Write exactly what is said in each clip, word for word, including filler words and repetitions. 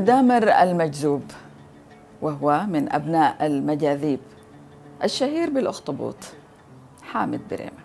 الدامر المجذوب، وهو من أبناء المجاذيب الشهير بالأخطبوط، حامد بريمة.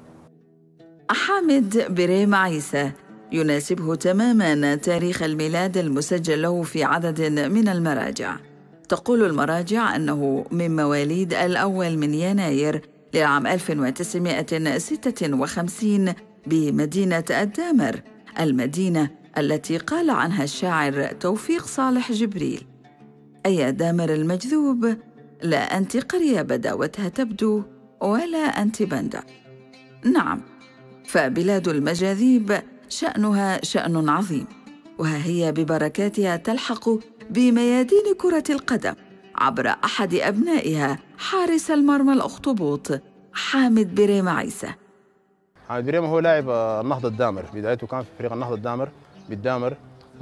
حامد بريمة عيسى يناسبه تماماً تاريخ الميلاد المسجل له في عدد من المراجع. تقول المراجع أنه من مواليد الأول من يناير لعام ألف وتسعمائة وستة وخمسين بمدينة الدامر، المدينة التي قال عنها الشاعر توفيق صالح جبريل: أيا دامر المجذوب، لا أنت قرية بداوتها تبدو ولا أنت بندة. نعم، فبلاد المجاذيب شأنها شأن عظيم، وها هي ببركاتها تلحق بميادين كرة القدم عبر أحد أبنائها حارس المرمى الأخطبوط حامد بريمة عيسى. حامد بريمة هو لاعب النهضة الدامر، بدايته كان في فريق النهضة الدامر بالدامر،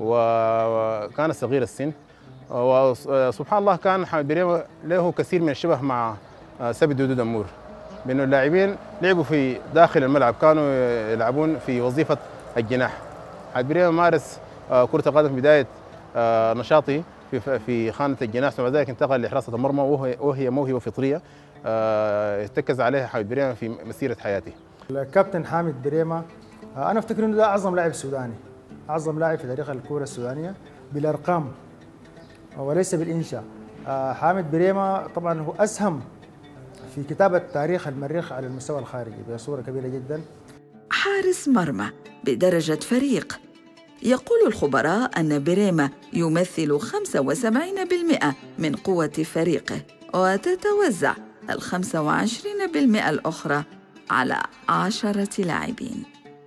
وكان صغير السن، وسبحان الله كان حامد بريمة له كثير من الشبه مع سبي دودو دمور، بأنه اللاعبين لعبوا في داخل الملعب، كانوا يلعبون في وظيفة الجناح. حامد بريمة مارس كرة القدم بداية نشاطه في في خانة الجناح، ثم بعد ذلك انتقل لحراسة المرمى، وهي موهبة فطرية ارتكز عليها حامد بريمة في مسيرة حياته. الكابتن حامد بريمة أنا أفتكر إنه ده أعظم لاعب سوداني، أعظم لاعب في تاريخ الكرة السودانية بالأرقام وليس بالإنشاء. حامد بريمة طبعا هو أسهم في كتابة تاريخ المريخ على المستوى الخارجي بصورة كبيرة جدا. حارس مرمى بدرجة فريق. يقول الخبراء أن بريمة يمثل خمسة وسبعين بالمئة من قوة فريقه، وتتوزع ال خمسة وعشرين بالمئة الأخرى على عشرة لاعبين.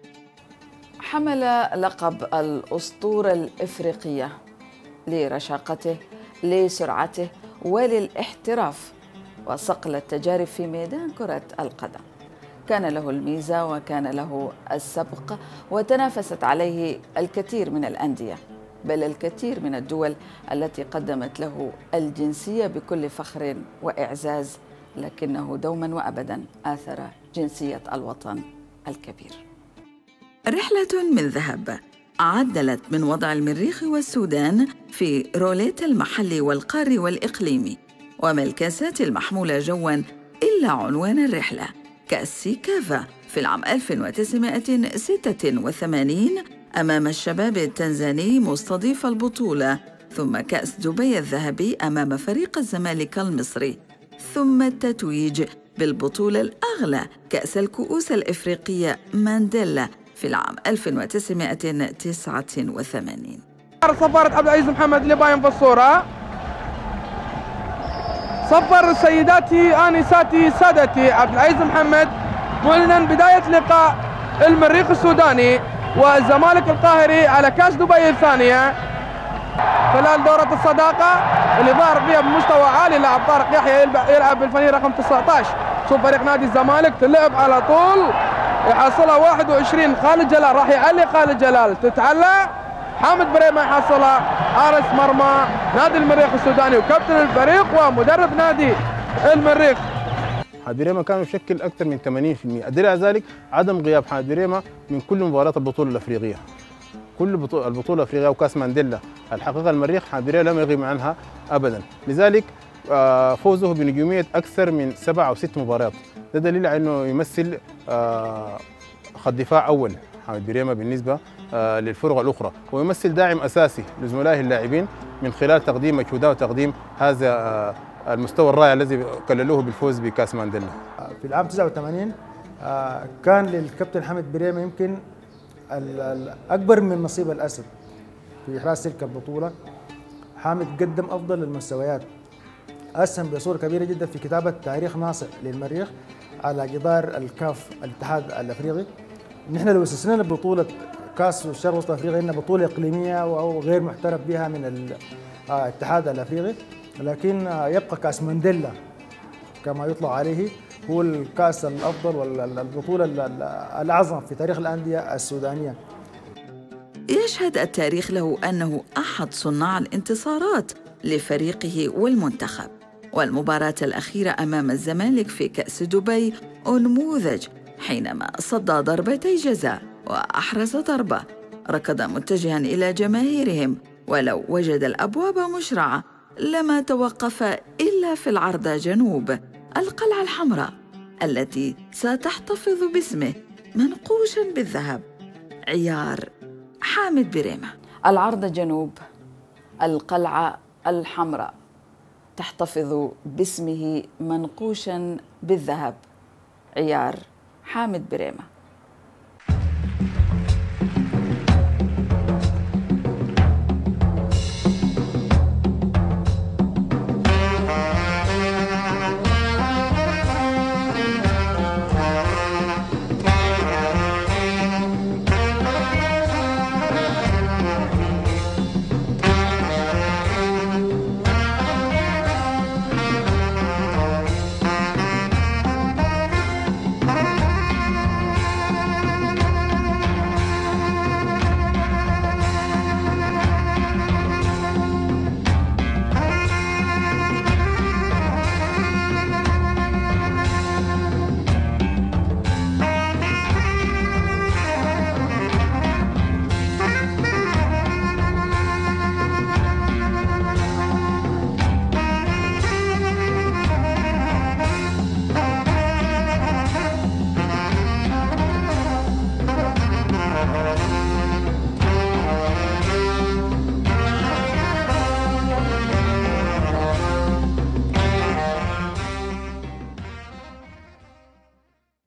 حمل لقب الأسطورة الإفريقية لرشاقته، لسرعته، وللاحتراف وصقل التجارب في ميدان كرة القدم. كان له الميزة وكان له السبق، وتنافست عليه الكثير من الأندية، بل الكثير من الدول التي قدمت له الجنسية بكل فخر وإعزاز، لكنه دوما وأبدا آثر جنسية الوطن الكبير. رحلة من ذهب عدلت من وضع المريخ والسودان في روليت المحلي والقاري والإقليمي، وما الكاسات المحمولة جواً إلا عنوان الرحلة: كأس سيكافا في العام ألف وتسعمائة وستة وثمانين أمام الشباب التنزاني مستضيف البطولة، ثم كأس دبي الذهبي أمام فريق الزمالك المصري، ثم التتويج بالبطولة الأغلى كأس الكؤوس الإفريقية مانديلا في العام ألف وتسعمائة وتسعة وثمانين. صفارة عبد العزيز محمد اللي باين في الصورة. صفر سيداتي آنساتي سادتي عبد العزيز محمد معلنا بداية لقاء المريخ السوداني والزمالك القاهري على كأس دبي الثانية خلال دورة الصداقة اللي ظهر فيها بمستوى عالي. لاعب طارق يحيى يلعب بالفريق رقم تسعة عشر. شوف فريق نادي الزمالك تلعب على طول، يحصلها واحد وعشرين خالد جلال، راح يعلي خالد جلال، تتعلى حامد بريمة يحصلها حارس مرمى نادي المريخ السوداني وكابتن الفريق ومدرب نادي المريخ. حامد بريمة كان يشكل أكثر من ثمانين بالمئة، الدليل على ذلك عدم غياب حامد بريمة من كل مباريات البطولة الأفريقية. كل البطولة الأفريقية وكأس مانديلا الحقيقة المريخ حامد بريمة لم يغيب عنها أبدا، لذلك فوزه بنجومية أكثر من سبع أو ست مباريات، ده دليل على أنه يمثل خط دفاع أول حامد بريمة بالنسبة للفرق الأخرى، ويمثل داعم أساسي لزملائه اللاعبين من خلال تقديم مجهودات وتقديم هذا المستوى الرائع الذي كللوه بالفوز بكأس مانديلا. في العام تسعة وثمانين كان للكابتن حامد بريمة يمكن الأكبر من نصيب الأسد في إحراز تلك البطولة. حامد قدم أفضل المستويات، أسهم بصورة كبيرة جدا في كتابة تاريخ ناصع للمريخ على جدار الكاف الاتحاد الأفريقي. نحن لو استثنينا بطولة كاس الشرق وسط أفريقيا إنها بطولة إقليمية وغير محترف بها من الاتحاد الأفريقي، لكن يبقى كاس مانديلا كما يطلق عليه هو الكاس الأفضل والبطولة الأعظم في تاريخ الأندية السودانية. يشهد التاريخ له أنه أحد صناع الانتصارات لفريقه والمنتخب، والمباراة الأخيرة أمام الزمالك في كأس دبي نموذج، حينما صد ضربتي جزاء وأحرز ضربة، ركض متجها إلى جماهيرهم ولو وجد الأبواب مشرعة لما توقف إلا في العرضة جنوب القلعة الحمراء التي ستحتفظ باسمه منقوشاً بالذهب. عيار حامد بريمة. العرضة جنوب القلعة الحمراء تحتفظ باسمه منقوشاً بالذهب. عيار حامد بريمة.